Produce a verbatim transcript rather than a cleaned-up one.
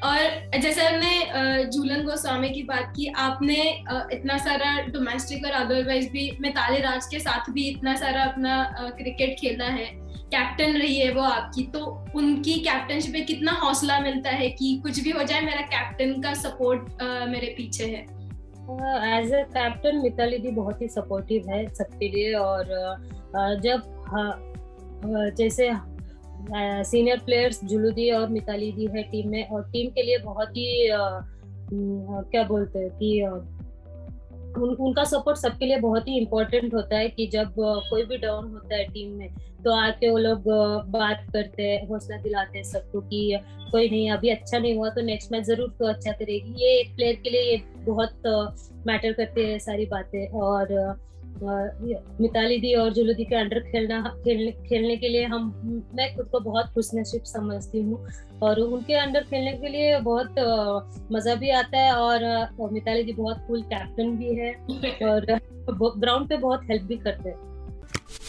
और जैसे हमने झूलन गोस्वामी की बात की, आपने इतना सारा डोमेस्टिक और अदरवाइज भी मिताली राज के साथ भी इतना सारा अपना क्रिकेट खेला है, कैप्टन रही है वो आपकी, तो उनकी कैप्टनशिप पे कितना हौसला मिलता है कि कुछ भी हो जाए मेरा कैप्टन का सपोर्ट मेरे पीछे है। एज ए कैप्टन मिताली दी बहुत ही सपोर्टिव है सबके लिए। और uh, जब uh, जैसे सीनियर प्लेयर्स जुलू दी और मिताली दी है टीम में, और टीम के लिए बहुत ही uh, क्या बोलते हैं कि uh, उन, उनका सपोर्ट सबके लिए बहुत ही इम्पोर्टेंट होता है कि जब uh, कोई भी डाउन होता है टीम में तो आके वो लोग uh, बात करते हैं, हौसला दिलाते हैं सबको कि कोई नहीं, अभी अच्छा नहीं हुआ तो नेक्स्ट मैच जरूर तो अच्छा करेगी। ये एक प्लेयर के लिए ये बहुत मैटर uh, करते हैं सारी बातें। और uh, मिताली दी और जुलू दी के अंडर खेलना खेलने खेलने के लिए हम मैं खुद को बहुत खुशनसीब समझती हूँ, और उनके अंडर खेलने के लिए बहुत uh, मजा भी आता है। और uh, मिताली दी बहुत कूल कैप्टन भी है और ग्राउंड पे बहुत हेल्प भी करते हैं।